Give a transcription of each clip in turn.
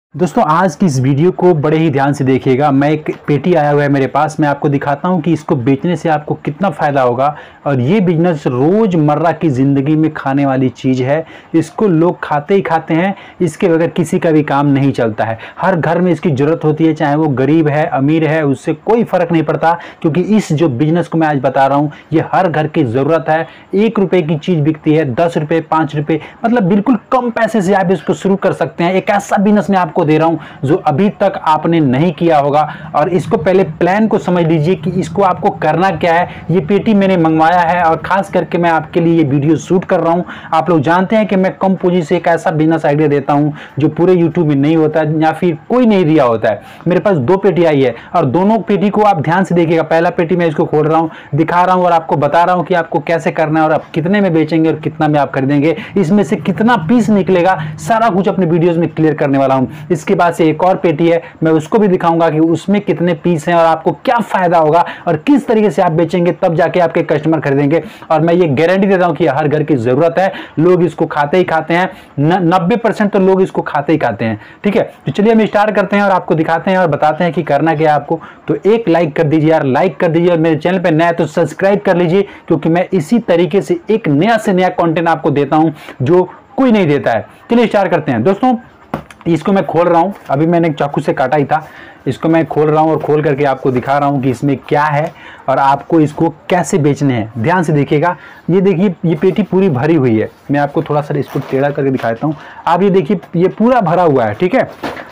दोस्तों आज की इस वीडियो को बड़े ही ध्यान से देखिएगा। मैं एक पेटी आया हुआ है मेरे पास, मैं आपको दिखाता हूं कि इसको बेचने से आपको कितना फ़ायदा होगा। और ये बिजनेस रोज़मर्रा की ज़िंदगी में खाने वाली चीज़ है। इसको लोग खाते ही खाते हैं, इसके बगैर किसी का भी काम नहीं चलता है। हर घर में इसकी ज़रूरत होती है, चाहे वो गरीब है अमीर है, उससे कोई फ़र्क नहीं पड़ता। क्योंकि इस जो बिज़नेस को मैं आज बता रहा हूँ ये हर घर की ज़रूरत है। 1 रुपये की चीज़ बिकती है 10 रुपये 5 रुपये, मतलब बिल्कुल कम पैसे से आप इसको शुरू कर सकते हैं। एक ऐसा बिजनेस मैं आपको दे रहा हूं जो अभी तक आपने नहीं किया होगा। और इसको पहले प्लान को समझ लीजिए कि इसको आपको करना क्या है। ये पेटी मैंने मंगवाया है और खास करके मैं आपके लिए ये वीडियो शूट कर रहा हूं। आप लोग जानते हैं कि मैं कम पूंजी से एक ऐसा बिजनेस आइडिया देता हूं जो पूरे यूट्यूब में नहीं होता है या फिर कोई नहीं दिया होता है। मेरे पास 2 पेटी आई है और दोनों पेटी को आप ध्यान से देखिएगा। पहला पेटी मैं इसको खोल रहा हूं, दिखा रहा हूं और आपको बता रहा हूं कि आपको कैसे करना है और आप कितने में बेचेंगे और कितना में आप खरीदेंगे, इसमें से कितना पीस निकलेगा, सारा कुछ अपने वीडियोस में क्लियर करने वाला हूं। इसके बाद से एक और पेटी है, मैं उसको भी दिखाऊंगा कि उसमें कितने पीस हैं और आपको क्या फायदा होगा और किस तरीके से आप बेचेंगे तब जाके आपके कस्टमर खरीदेंगे। और मैं ये गारंटी देता हूं कि हर घर की जरूरत है, लोग इसको खाते ही खाते हैं। 90% तो लोग इसको खाते ही खाते हैं। ठीक है, तो चलिए हम स्टार्ट करते हैं और आपको दिखाते हैं और बताते हैं कि करना क्या है आपको। तो एक लाइक कर दीजिए यार, लाइक कर दीजिए। और मेरे चैनल पर नया है तो सब्सक्राइब कर लीजिए, क्योंकि मैं इसी तरीके से एक नया से नया कंटेंट आपको देता हूं जो कोई नहीं देता है। चलिए स्टार्ट करते हैं दोस्तों। इसको मैं खोल रहा हूं, अभी मैंने एक चाकू से काटा ही था। इसको मैं खोल रहा हूं और खोल करके आपको दिखा रहा हूं कि इसमें क्या है और आपको इसको कैसे बेचने हैं। ध्यान से देखिएगा। ये देखिए ये पेटी पूरी भरी हुई है। मैं आपको थोड़ा सा इसको टेढ़ा करके दिखा देता हूं। आप ये देखिए ये पूरा भरा हुआ है। ठीक है,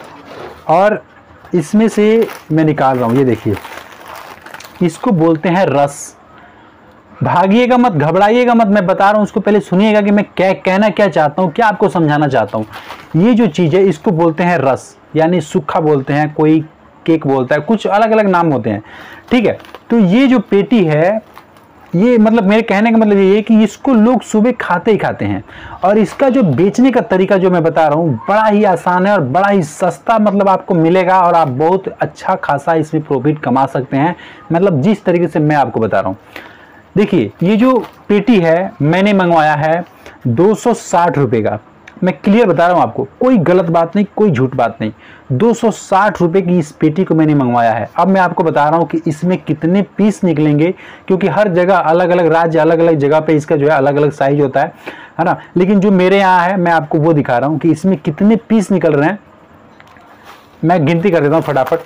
और इसमें से मैं निकाल रहा हूं। ये देखिए इसको बोलते हैं रस। भागिएगा मत, घबराइएगा मत, मैं बता रहा हूं। उसको पहले सुनिएगा कि मैं क्या कहना क्या चाहता हूं, क्या आपको समझाना चाहता हूं। ये जो चीज़ है इसको बोलते हैं रस, यानी सूखा बोलते हैं, कोई केक बोलता है, कुछ अलग अलग नाम होते हैं। ठीक है, तो ये जो पेटी है ये मतलब मेरे कहने का मतलब ये है कि इसको लोग सुबह खाते ही खाते हैं। और इसका जो बेचने का तरीका जो मैं बता रहा हूँ बड़ा ही आसान है और बड़ा ही सस्ता मतलब आपको मिलेगा और आप बहुत अच्छा खासा इसमें प्रॉफिट कमा सकते हैं, मतलब जिस तरीके से मैं आपको बता रहा हूँ। देखिए ये जो पेटी है मैंने मंगवाया है 260 रुपये का। मैं क्लियर बता रहा हूँ आपको, कोई गलत बात नहीं, कोई झूठ बात नहीं। 260 रुपये की इस पेटी को मैंने मंगवाया है। अब मैं आपको बता रहा हूँ कि इसमें कितने पीस निकलेंगे, क्योंकि हर जगह अलग अलग राज्य अलग अलग जगह पे इसका जो है अलग अलग साइज होता है ना। लेकिन जो मेरे यहाँ है मैं आपको वो दिखा रहा हूँ कि इसमें कितने पीस निकल रहे हैं। मैं गिनती कर देता हूँ फटाफट।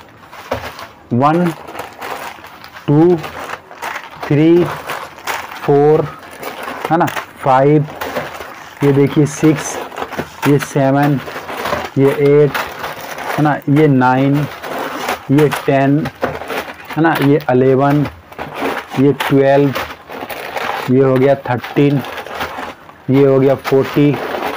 1 2 3 4 है ना, 5, ये देखिए 6, ये 7, ये 8 है ना, ये 9, ये 10 है ना, ये 11, ये 12, ये हो गया 13, ये हो गया 40,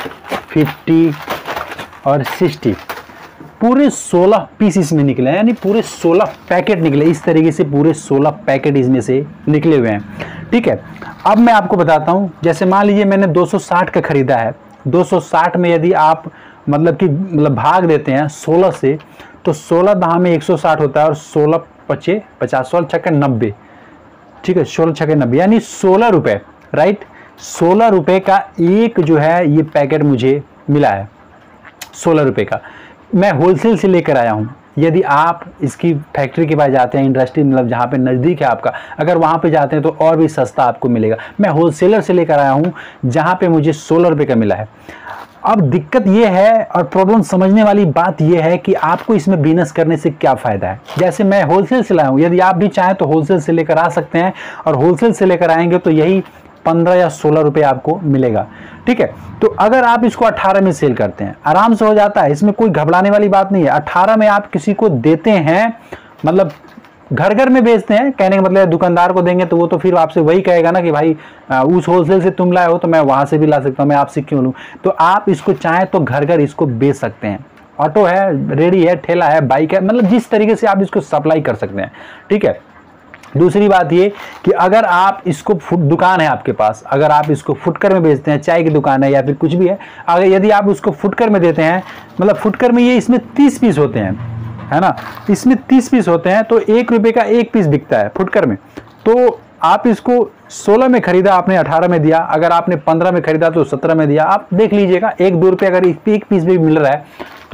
50 और 60। पूरे 16 पीस इसमें निकले हैं, यानी पूरे 16 पैकेट निकले। इस तरीके से पूरे 16 पैकेट इसमें से निकले हुए हैं। ठीक है, अब मैं आपको बताता हूं। जैसे मान लीजिए मैंने 260 का खरीदा है। 260 में यदि आप मतलब भाग देते हैं 16 से, तो 16 दहा में 160 होता है और 16 पचे 50, 16 छक्के 90। ठीक है, 16 छक्के 90 यानी 16 रुपये, राइट। 16 रुपये का एक जो है ये पैकेट मुझे मिला है, 16 रुपये का। मैं होलसेल से लेकर आया हूँ। यदि आप इसकी फैक्ट्री के पास जाते हैं, इंडस्ट्री मतलब जहाँ पे नज़दीक है आपका, अगर वहाँ पे जाते हैं तो और भी सस्ता आपको मिलेगा। मैं होलसेलर से लेकर आया हूँ जहाँ पे मुझे 16 रुपये का मिला है। अब दिक्कत ये है और प्रॉब्लम समझने वाली बात ये है कि आपको इसमें बिजनेस करने से क्या फ़ायदा है। जैसे मैं होलसेल से लाया हूँ, यदि आप भी चाहें तो होलसेल से लेकर आ सकते हैं और होलसेल से लेकर आएंगे तो यही 15 या 16 रुपये आपको मिलेगा। ठीक है, तो अगर आप इसको 18 में सेल करते हैं आराम से हो जाता है, इसमें कोई घबराने वाली बात नहीं है। 18 में आप किसी को देते हैं, मतलब घर घर में बेचते हैं, कहने का मतलब दुकानदार को देंगे तो वो तो फिर आपसे वही कहेगा ना कि भाई उस होलसेल से तुम लाए हो तो मैं वहाँ से भी ला सकता हूँ, मैं आपसे क्यों लूँ। तो आप इसको चाहें तो घर घर इसको बेच सकते हैं। ऑटो है, रेडी है, ठेला है, बाइक है, मतलब जिस तरीके से आप इसको सप्लाई कर सकते हैं। ठीक है, दूसरी बात ये कि अगर आप इसको दुकान है आपके पास, अगर आप इसको फुटकर में बेचते हैं, चाय की दुकान है या फिर कुछ भी है, अगर यदि आप उसको फुटकर में देते हैं, मतलब फुटकर में ये इसमें 30 पीस होते हैं, है ना, इसमें 30 पीस होते हैं तो 1 रुपये का 1 पीस बिकता है फुटकर में। तो आप इसको 16 में खरीदा, आपने 18 में दिया, अगर आपने 15 में खरीदा तो 17 में दिया। आप देख लीजिएगा 1-2 रुपये अगर एक पीस भी मिल रहा है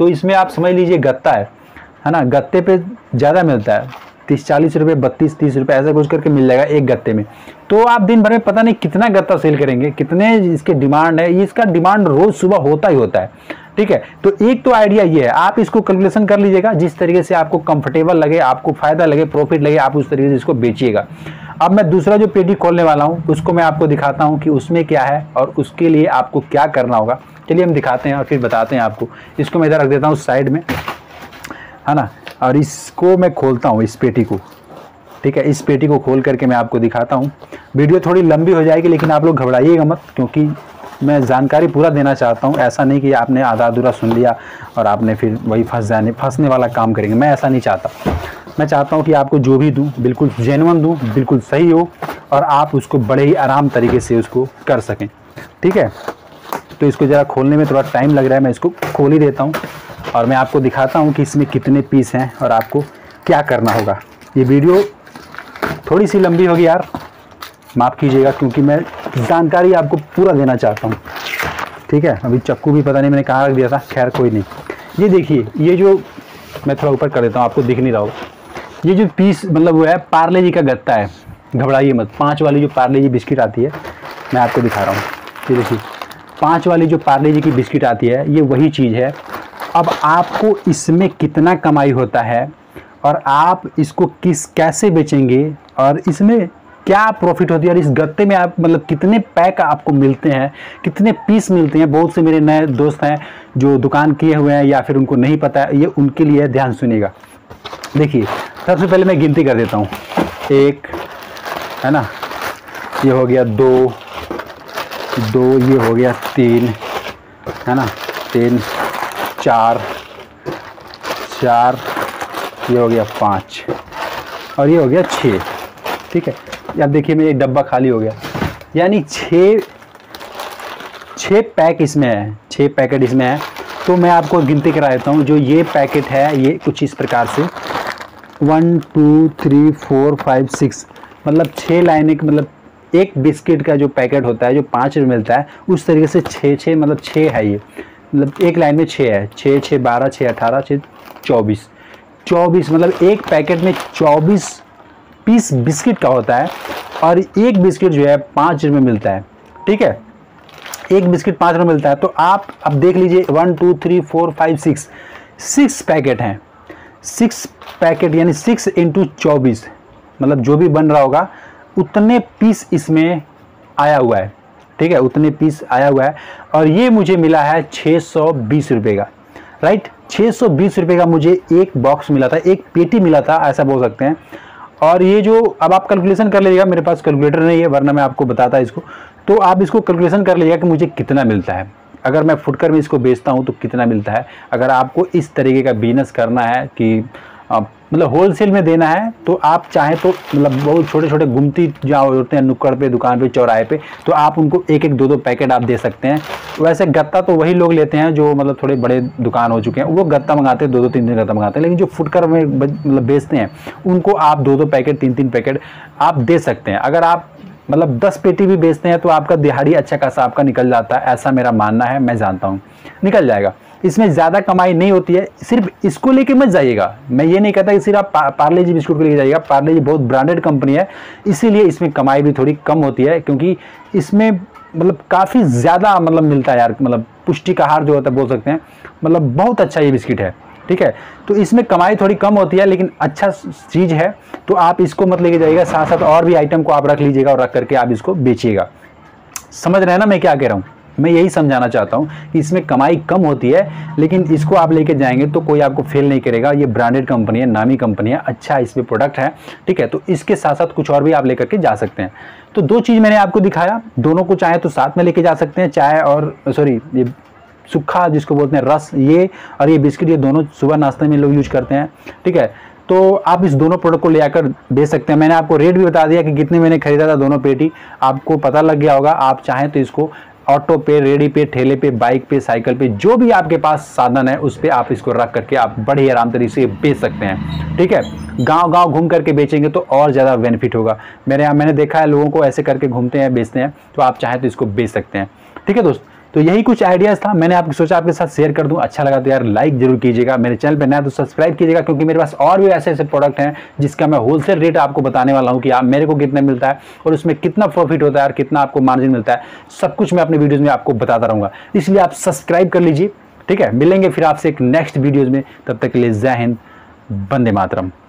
तो इसमें आप समझ लीजिए गत्ता है ना, गत्ते पे ज़्यादा मिलता है, 30-40 रुपये, 32-30 रुपये ऐसा कुछ करके मिल जाएगा एक गत्ते में। तो आप दिन भर में पता नहीं कितना गत्ता सेल करेंगे, कितने इसके डिमांड है, इसका डिमांड रोज़ सुबह होता ही होता है, ठीक है। तो एक तो आइडिया ये है, आप इसको कैलकुलेशन कर लीजिएगा, जिस तरीके से आपको कंफर्टेबल लगे, आपको फायदा लगे, प्रॉफिट लगे, आप उस तरीके से इसको बेचिएगा। अब मैं दूसरा जो पेटी खोलने वाला हूँ उसको मैं आपको दिखाता हूँ कि उसमें क्या है और उसके लिए आपको क्या करना होगा। चलिए हम दिखाते हैं और फिर बताते हैं आपको। इसको मैं इधर रख देता हूँ साइड में, है ना, और इसको मैं खोलता हूँ इस पेटी को, ठीक है। इस पेटी को खोल करके मैं आपको दिखाता हूँ। वीडियो थोड़ी लंबी हो जाएगी लेकिन आप लोग घबराइएगा मत, क्योंकि मैं जानकारी पूरा देना चाहता हूँ। ऐसा नहीं कि आपने आधा अधूरा सुन लिया और आपने फिर वही फंसने वाला काम करेंगे, मैं ऐसा नहीं चाहता। मैं चाहता हूँ कि आपको जो भी दूँ बिल्कुल जेन्युइन दूँ, बिल्कुल सही हो और आप उसको बड़े ही आराम तरीके से उसको कर सकें, ठीक है। तो इसको ज़रा खोलने में थोड़ा टाइम लग रहा है, मैं इसको खोल ही देता हूँ और मैं आपको दिखाता हूँ कि इसमें कितने पीस हैं और आपको क्या करना होगा। ये वीडियो थोड़ी सी लंबी होगी यार, माफ़ कीजिएगा, क्योंकि मैं जानकारी आपको पूरा देना चाहता हूँ, ठीक है। अभी चक्कू भी पता नहीं मैंने कहाँ रख दिया था, खैर कोई नहीं। ये देखिए, ये जो मैं थोड़ा ऊपर कर देता हूँ, आपको दिख नहीं रहा होगा। ये जो पीस मतलब वो है पार्ले जी का गत्ता है, घबराइए मत। 5 वाली जो पार्ले जी बिस्किट आती है मैं आपको दिखा रहा हूँ, ये देखिए 5 वाली जो पार्ले जी की बिस्किट आती है ये वही चीज़ है। अब आपको इसमें कितना कमाई होता है और आप इसको कैसे बेचेंगे और इसमें क्या प्रॉफिट होती है और इस गत्ते में आप मतलब कितने पैक आपको मिलते हैं, कितने पीस मिलते हैं। बहुत से मेरे नए दोस्त हैं जो दुकान किए हुए हैं या फिर उनको नहीं पता है, ये उनके लिए ध्यान सुनिएगा। देखिए सबसे पहले मैं गिनती कर देता हूँ, 1 है ना, ये हो गया 2, ये हो गया 3 है ना, 3, 4, ये हो गया 5 और ये हो गया 6, ठीक है। अब देखिए मेरा एक डब्बा खाली हो गया, यानी 6 पैक इसमें है, 6 पैकेट इसमें है। तो मैं आपको गिनती करा देता हूँ। जो ये पैकेट है ये कुछ इस प्रकार से 1 2 3 4 5 6 मतलब 6 लाइनें, मतलब एक बिस्किट का जो पैकेट होता है जो 5 रुपये मिलता है उस तरीके से 6 मतलब 6 है ये, मतलब एक लाइन में 6 है, 6 6 12 6 18 6 24 मतलब एक पैकेट में 24 पीस बिस्किट का होता है और एक बिस्किट जो है 5 रुपये मिलता है, ठीक है। एक बिस्किट 5 रुपये मिलता है। तो आप अब देख लीजिए 1 2 3 4 5 6 पैकेट हैं, 6 पैकेट यानी 6 × 24 मतलब जो भी बन रहा होगा उतने पीस इसमें आया हुआ है, ठीक है, उतने पीस आया हुआ है। और ये मुझे मिला है 620 रुपये का, राइट। 620 रुपये का मुझे एक बॉक्स मिला था, एक पेटी मिला था, ऐसा बोल सकते हैं। और ये जो अब आप कैलकुलेशन कर लीजिएगा, मेरे पास कैलकुलेटर नहीं है वरना मैं आपको बताता इसको। तो आप इसको कैलकुलेशन कर लीजिएगा कि मुझे कितना मिलता है, अगर मैं फुटकर में इसको बेचता हूँ तो कितना मिलता है। अगर आपको इस तरीके का बिजनेस करना है कि मतलब होलसेल में देना है तो आप चाहें तो मतलब बहुत छोटे छोटे गुमती जहाँ होते हैं नुक्कड़ पे, दुकान पे, चौराहे पे, तो आप उनको 1-1 2-2 पैकेट आप दे सकते हैं। वैसे गत्ता तो वही लोग लेते हैं जो मतलब थोड़े बड़े दुकान हो चुके हैं, वो गत्ता मंगाते हैं, 2-2 3-3 गत्ता मंगाते हैं। लेकिन जो फुटकर में मतलब बेचते हैं उनको आप 2-2 पैकेट 3-3 पैकेट आप दे सकते हैं। अगर आप मतलब 10 पेटी भी बेचते हैं तो आपका दिहाड़ी अच्छा खासा आपका निकल जाता है, ऐसा मेरा मानना है। मैं जानता हूँ निकल जाएगा, इसमें ज़्यादा कमाई नहीं होती है। सिर्फ इसको लेके मत जाइएगा, मैं ये नहीं कहता कि सिर्फ आप पार्ले जी बिस्कुट को लेके जाइएगा। पार्ले जी बहुत ब्रांडेड कंपनी है, इसीलिए इसमें कमाई भी थोड़ी कम होती है, क्योंकि इसमें मतलब काफ़ी ज़्यादा मतलब मिलता है यार, मतलब पुष्टिक आहार जो होता है बोल सकते हैं, मतलब बहुत अच्छा ये बिस्किट है, ठीक है। तो इसमें कमाई थोड़ी कम होती है लेकिन अच्छा चीज़ है, तो आप इसको मत लेके जाइएगा। साथ साथ और भी आइटम को आप रख लीजिएगा और रख करके आप इसको बेचिएगा। समझ रहे हैं ना मैं क्या कह रहा हूँ? मैं यही समझाना चाहता हूँ कि इसमें कमाई कम होती है लेकिन इसको आप लेके जाएंगे तो कोई आपको फेल नहीं करेगा। ये ब्रांडेड कंपनी है, नामी कंपनी है, अच्छा इसमें प्रोडक्ट है, ठीक है। तो इसके साथ साथ कुछ और भी आप लेकर के जा सकते हैं। तो 2 चीज़ मैंने आपको दिखाया, दोनों को चाहे तो साथ में लेके जा सकते हैं। चाय और ये सूखा जिसको बोलते हैं रस, ये और ये बिस्किट, ये दोनों सुबह नाश्ते में लोग यूज करते हैं, ठीक है। तो आप इस दोनों प्रोडक्ट को ले आकर बेच सकते हैं। मैंने आपको रेट भी बता दिया कि कितने मैंने खरीदा था दोनों पेटी, आपको पता लग गया होगा। आप चाहें तो इसको ऑटो पे, रेडी पे, ठेले पे, बाइक पे, साइकिल पे, जो भी आपके पास साधन है उस पे आप इसको रख करके आप बड़े आराम तरीके से बेच सकते हैं, ठीक है। गांव-गांव घूम करके बेचेंगे तो और ज़्यादा बेनिफिट होगा। मैंने देखा है लोगों को ऐसे करके घूमते हैं, बेचते हैं, तो आप चाहें तो इसको बेच सकते हैं, ठीक है दोस्त। तो यही कुछ आइडियाज़ था, मैंने आपको सोचा आपके साथ शेयर कर दूं। अच्छा लगा तो यार लाइक जरूर कीजिएगा, मेरे चैनल पर नया तो सब्सक्राइब कीजिएगा, क्योंकि मेरे पास और भी ऐसे ऐसे प्रोडक्ट हैं जिसका मैं होलसेल रेट आपको बताने वाला हूँ कि आप मेरे को कितना मिलता है और उसमें कितना प्रॉफिट होता है और कितना आपको मार्जिन मिलता है, सब कुछ मैं अपने वीडियोज़ में आपको बताता रहूँगा। इसलिए आप सब्सक्राइब कर लीजिए, ठीक है। मिलेंगे फिर आपसे एक नेक्स्ट वीडियोज़ में, तब तक के लिए जय हिंद, वंदे मातरम।